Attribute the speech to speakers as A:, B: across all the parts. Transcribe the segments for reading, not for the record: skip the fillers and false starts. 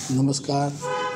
A: नमस्कार।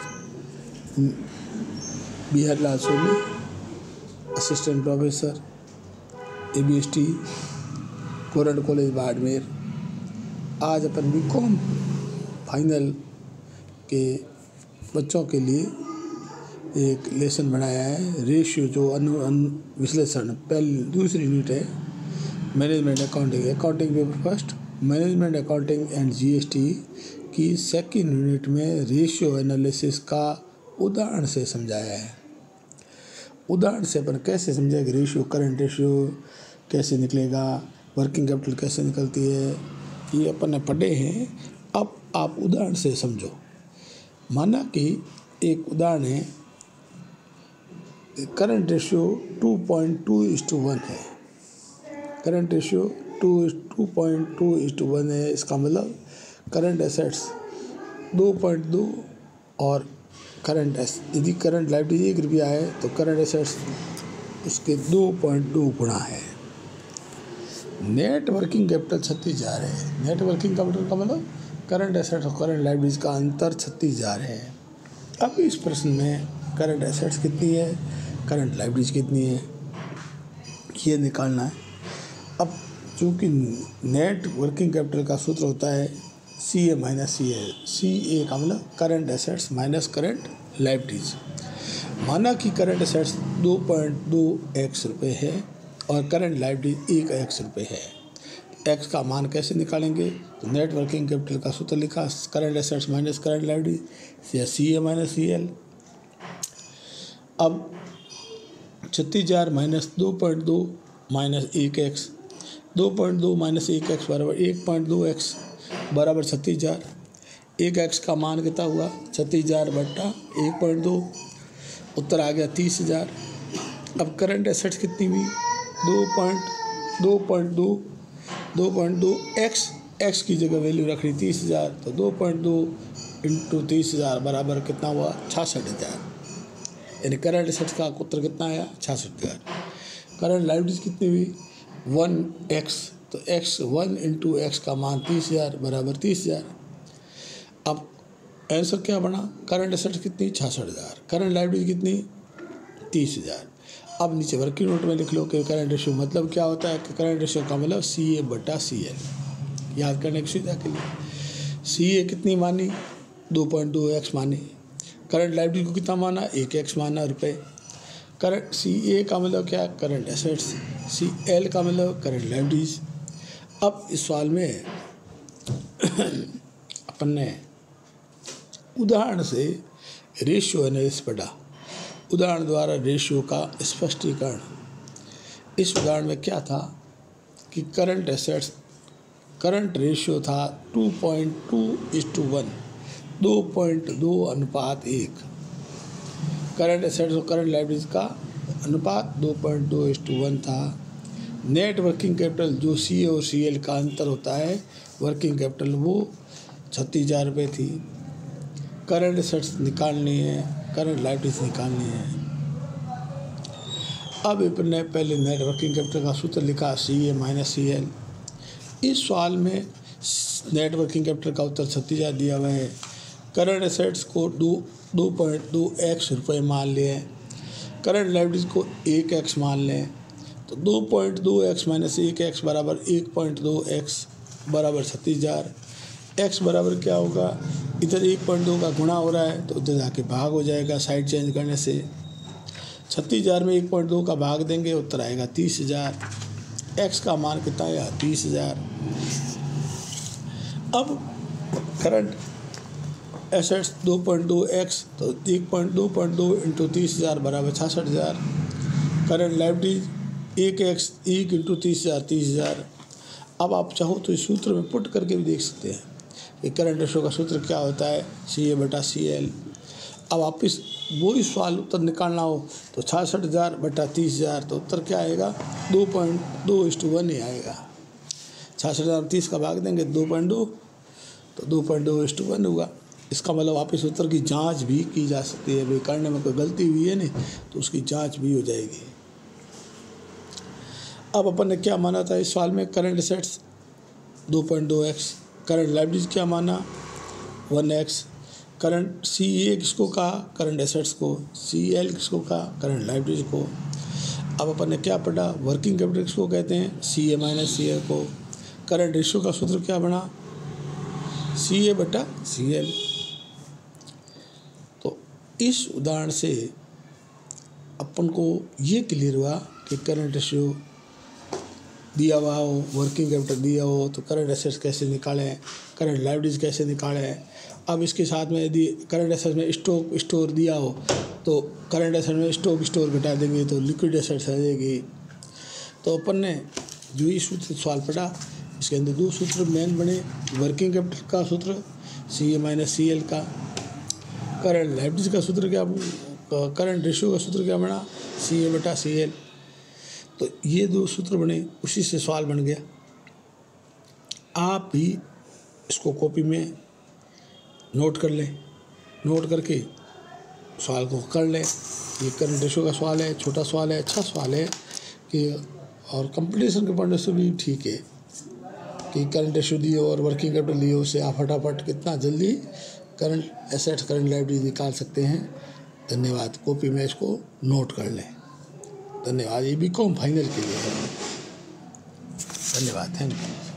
A: Bihar Lal Soni, assistant professor ABST कोरंट college Barmer. आज अपन BCom फाइनल के बच्चों के लिए एक लेसन बनाया है। रेशियो जो विश्लेषण पहली दूसरी यूनिट है। Management accounting paper first, management accounting and GST की सेकंड यूनिट में रेशियो एनालिसिस का उदाहरण से समझाया है। उदाहरण से अपन कैसे समझेंगे रेशियो, करंट रेशियो कैसे निकलेगा, वर्किंग कैपिटल कैसे निकलती है, ये अपन ने पढ़े हैं। अब आप उदाहरण से समझो। माना कि एक उदाहरण है, करंट रेशियो 2.2:1 है। करंट रेशियो 2.2:1 है। इसका मतलब करंट एसेट्स 2.2 और यदि करंट लायबिलिटी 1 रुपया है तो करंट एसेट्स उसके 2.2 गुना है। नेट वर्किंग कैपिटल 36,000 है। नेट वर्किंग कैपिटल का मतलब करंट एसेट्स और करंट लायबिलिटीज का अंतर 36,000 है। अब इस प्रश्न में करंट एसेट्स कितनी है, करंट लायबिलिटीज कितनी है, ये निकालना है। अब चूँकि नेट वर्किंग कैपिटल का सूत्र होता है CA माइनस CL। CA का मतलब current assets minus current liabilities. माना कि करंट एसेट्स 2.2x रुपये है और करंट लायबिलिटीज 1x रुपये है। x का मान कैसे निकालेंगे? तो नेट वर्किंग कैपिटल का सूत्र लिखा, current assets minus current liabilities या CA माइनस CL। अब 36,000 minus 2.2 minus 1x, 2.2 minus 1x बराबर 1.2x बराबर 36,000। 1x का मान कितना हुआ? 36,000 बटा 1.2, उत्तर आ गया 30,000। अब करंट एसेट्स कितनी हुई? 2.2x की जगह वैल्यू रख रही 30,000, तो 2.2 इंटू 30,000 बराबर कितना हुआ? 66,000। यानी करंट एसेट्स का उत्तर कितना आया? 66,000। करंट लायबिलिटीज कितनी हुई? 1x, तो 1 इंटू x का मान 30,000 बराबर 30,000। अब आंसर क्या बना? करंट एसेट्स कितनी? 66,000। करंट लायबिलिटी कितनी? 30,000। अब नीचे वर्किंग नोट में लिख लो कि करंट रेशियो मतलब क्या होता है कि करंट रेशियो का मतलब CA बटा CL। याद करने की सुविधा के लिए CA कितनी मानी? 2.2x मानी। करंट लायबिलिटी को कितना माना? 1x माना रुपये। करंट CA का मतलब क्या? Current assets. CL का मतलब करंट लायबिलिटीज। अब इस सवाल में अपन ने उदाहरण से रेशियो एनालिसिस पढ़ा। उदाहरण द्वारा रेशियो का स्पष्टीकरण। इस उदाहरण में क्या था कि करंट एसेट्स करंट रेशियो था 2.2:1, 2.2:1। करंट एसेट्स और करंट लायबिलिटीज का अनुपात 2.2:1 था। नेट वर्किंग कैपिटल जो CA और CL का अंतर होता है, वर्किंग कैपिटल वो 36,000 रुपये थी। करंट एसेट्स निकालनी है, करंट लायबिलिटीज निकालनी है। अब अपन ने पहले नेट वर्किंग कैपिटल का सूत्र लिखा, CA माइनस CL। इस सवाल में नेट वर्किंग कैपिटल का उत्तर 36,000 दिया हुआ है। करंट एसेट्स को 2.2x रुपये मान लें, करंट लायबिलिटीज को 1x मान लें, तो 2.2x माइनस 1x बराबर 1.2x बराबर 36,000। x बराबर क्या होगा? इधर 1.2 का गुणा हो रहा है तो उधर जाके भाग हो जाएगा साइड चेंज करने से। 36,000 में 1.2 का भाग देंगे, उत्तर आएगा 30,000। x का मान कितना आया? 30,000। अब करंट एसेट्स 2.2x, तो 1.2 इंटू 30,000 बराबर 66,000। Current liabilities 1x, 1 into 30,000, 30,000। अब आप चाहो तो इस सूत्र में पुट करके भी देख सकते हैं कि करंट रेशियो का सूत्र क्या होता है, CA बटा CL। अब आप वही सवाल उत्तर निकालना हो तो 66,000 बटा 30,000, तो उत्तर क्या आएगा? 2.2:1 ही आएगा। 66,000 30 का भाग देंगे 2.2, तो 2.2:1 होगा। इसका मतलब आप इस उत्तर की जांच भी की जा सकती है। भाई करने में कोई गलती हुई है नहीं तो उसकी जांच भी हो जाएगी। अब अपन ने क्या माना था इस सवाल में? Current assets 2.2x, current liabilities क्या माना? 1x, करंट CA किसको कहा, करंट एसेट्स को, CL किसको कहा, करंट लायबिलिटीज को। अब अपन ने क्या पढ़ा, वर्किंग कैपिटल किसको कहते हैं, CA माइनस CL को। करंट रेशियो का सूत्र क्या बना, CA/CL। तो इस उदाहरण से अपन को ये क्लियर हुआ कि करंट रेशियो दिया हुआ हो, वर्किंग कैपिटल दिया हो तो करंट एसेट्स कैसे निकालें, करंट लायबिलिटीज कैसे निकालें। अब इसके साथ में यदि करंट एसेट्स में स्टोर दिया हो तो करंट एसेट में स्टोर घटा देंगे तो लिक्विड एसेट्स आ जाएगी। तो अपन ने जो ये सूत्र सवाल पढ़ा, इसके अंदर 2 सूत्र मेन बने, वर्किंग कैपिटल का सूत्र CA माइनस CL का, करंट लायबिलिटीज का सूत्र क्या, करंट रेशियो का सूत्र क्या बना, CA/CL। तो ये 2 सूत्र बने, उसी से सवाल बन गया। आप भी इसको कॉपी में नोट कर लें, नोट करके सवाल को कर लें। ये करंट रेशियो का सवाल है, छोटा सवाल है, अच्छा सवाल है कि और कंपटीशन के पॉइंट से भी ठीक है कि करंट रेशियो दिए और वर्किंग कैपिटल दिए, उससे आप फटाफट कितना जल्दी करंट एसेट्स करंट लायबिलिटी निकाल सकते हैं। धन्यवाद। कॉपी में इसको नोट कर लें। धन्यवाद। ये BCom फाइनल के लिए है। धन्यवाद। Thank you.